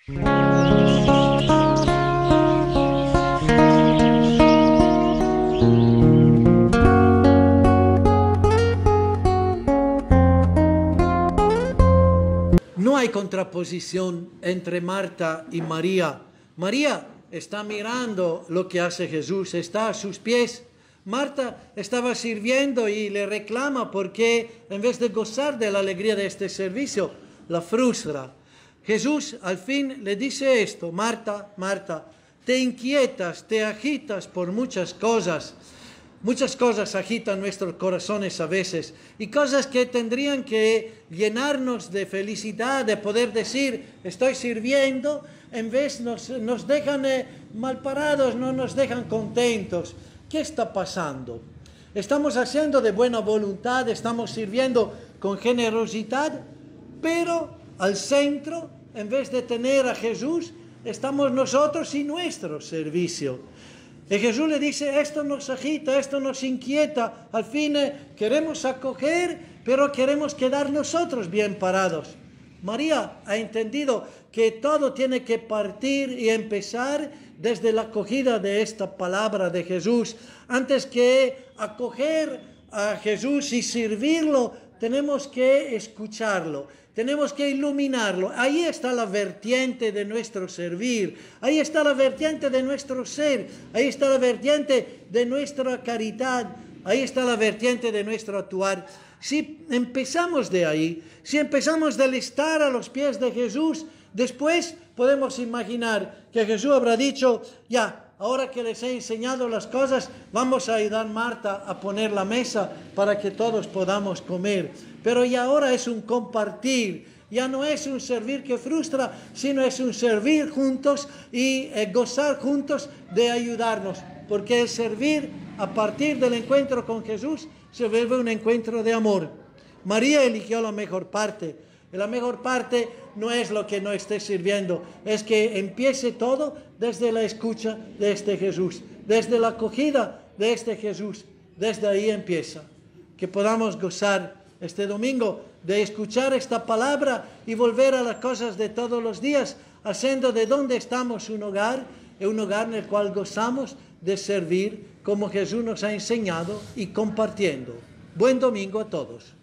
No hay contraposición entre Marta y María. María está mirando lo que hace Jesús, está a sus pies. Marta estaba sirviendo y le reclama porque en vez de gozar de la alegría de este servicio, la frustra. Jesús al fin le dice esto: Marta, Marta, te inquietas, te agitas por muchas cosas. Muchas cosas agitan nuestros corazones a veces y cosas que tendrían que llenarnos de felicidad, de poder decir estoy sirviendo, en vez nos dejan mal parados, no nos dejan contentos. ¿Qué está pasando? Estamos haciendo de buena voluntad, estamos sirviendo con generosidad, pero al centro, en vez de tener a Jesús, estamos nosotros y nuestro servicio. Y Jesús le dice, esto nos agita, esto nos inquieta, al fin queremos acoger, pero queremos quedar nosotros bien parados. María ha entendido que todo tiene que partir y empezar desde la acogida de esta palabra de Jesús. Antes que acoger a Jesús y servirlo, tenemos que escucharlo, tenemos que iluminarlo. Ahí está la vertiente de nuestro servir, ahí está la vertiente de nuestro ser, ahí está la vertiente de nuestra caridad, ahí está la vertiente de nuestro actuar. Si empezamos de ahí, si empezamos del estar a los pies de Jesús, después podemos imaginar que Jesús habrá dicho, ya, ahora que les he enseñado las cosas, vamos a ayudar a Marta a poner la mesa para que todos podamos comer. Pero ya ahora es un compartir, ya no es un servir que frustra, sino es un servir juntos y gozar juntos de ayudarnos. Porque el servir a partir del encuentro con Jesús se vuelve un encuentro de amor. María eligió la mejor parte. Y la mejor parte no es lo que no esté sirviendo, es que empiece todo desde la escucha de este Jesús, desde la acogida de este Jesús. Desde ahí empieza. Que podamos gozar este domingo de escuchar esta palabra y volver a las cosas de todos los días, haciendo de donde estamos un hogar en el cual gozamos de servir como Jesús nos ha enseñado y compartiendo. Buen domingo a todos.